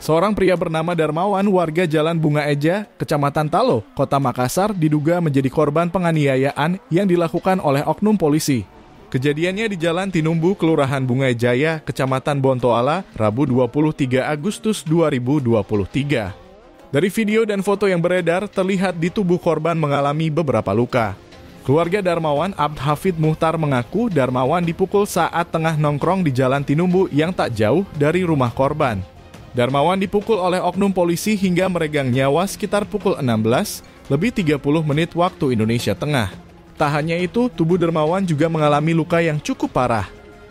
Seorang pria bernama Darmawan, warga Jalan Bunga Eja, Kecamatan Talo, Kota Makassar, diduga menjadi korban penganiayaan yang dilakukan oleh oknum polisi. Kejadiannya di Jalan Tinumbu, Kelurahan Bunga Jaya, Kecamatan Bontoala, Rabu 23 Agustus 2023. Dari video dan foto yang beredar, terlihat di tubuh korban mengalami beberapa luka. Keluarga Darmawan, Abd Hafid Muhtar mengaku Darmawan dipukul saat tengah nongkrong di Jalan Tinumbu yang tak jauh dari rumah korban. Darmawan dipukul oleh oknum polisi hingga meregang nyawa sekitar pukul 16, lebih 30 menit waktu Indonesia Tengah. Tak hanya itu, tubuh Darmawan juga mengalami luka yang cukup parah.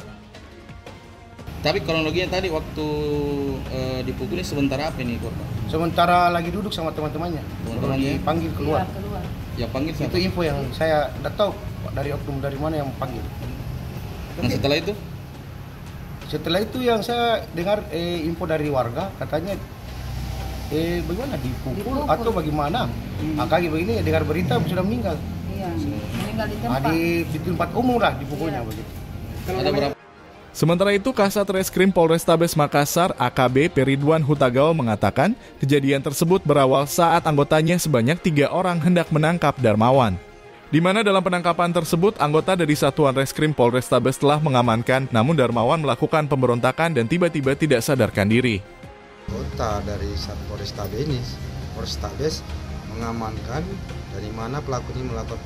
Tapi kronologinya tadi waktu dipukulnya sementara apa ini korban? Sementara lagi duduk sama teman-temannya. Teman-temannya dipanggil keluar. Ya panggil siapa? Itu info yang saya tidak tahu dari oknum dari mana yang panggil. Nah setelah itu? Setelah itu yang saya dengar info dari warga katanya bagaimana dipukul atau bagaimana? Makanya begini dengar berita sudah meninggal. Iya, meninggal di tempat. Di tempat umum lah dipukulnya begitu. Ada berapa? Sementara itu, Kasat Reskrim Polrestabes Makassar AKB Peridwan Hutagao mengatakan kejadian tersebut berawal saat anggotanya sebanyak 3 orang hendak menangkap Darmawan. Di mana dalam penangkapan tersebut, anggota dari Satuan Reskrim Polrestabes telah mengamankan, namun Darmawan melakukan pemberontakan dan tiba-tiba tidak sadarkan diri. Anggota dari Polrestabes mengamankan dari mana pelaku ini melakukan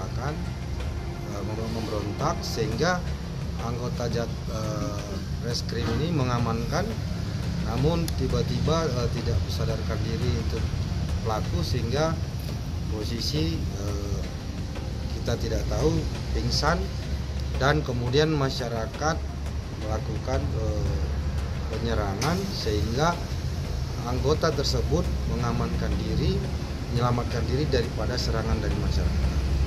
memberontak sehingga anggota Reskrim ini mengamankan, namun tiba-tiba tidak sadarkan diri untuk pelaku sehingga posisi kita tidak tahu pingsan dan kemudian masyarakat melakukan penyerangan sehingga anggota tersebut mengamankan diri, menyelamatkan diri daripada serangan dari masyarakat.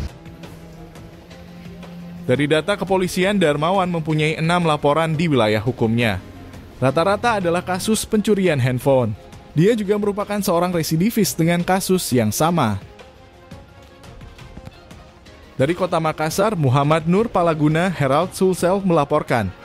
Dari data kepolisian, Darmawan mempunyai 6 laporan di wilayah hukumnya. Rata-rata adalah kasus pencurian handphone. Dia juga merupakan seorang residivis dengan kasus yang sama. Dari Kota Makassar, Muhammad Nur Palaguna, Herald Sulsel melaporkan.